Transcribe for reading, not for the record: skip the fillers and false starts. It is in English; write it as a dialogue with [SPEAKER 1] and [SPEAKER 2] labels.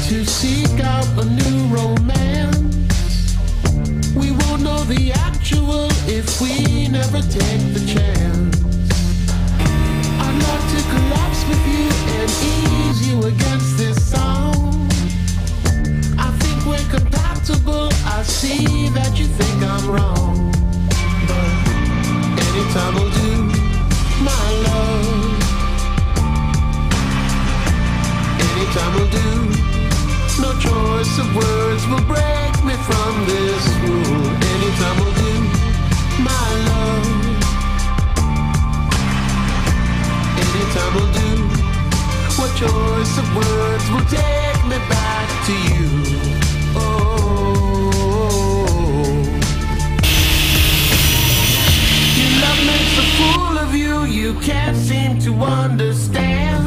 [SPEAKER 1] to seek out a new romance. We won't know the actual if we never take the chance. I'd love to collapse with you and ease you against this sound. I think we're compatible. I see that you think I'm wrong, but anytime will do, my love. Anytime will do. No choice of words will break me from this rule. Anytime will do, my love. Anytime will do. What choice of words will take me back to you? Oh, your love makes a fool of you. You can't seem to understand.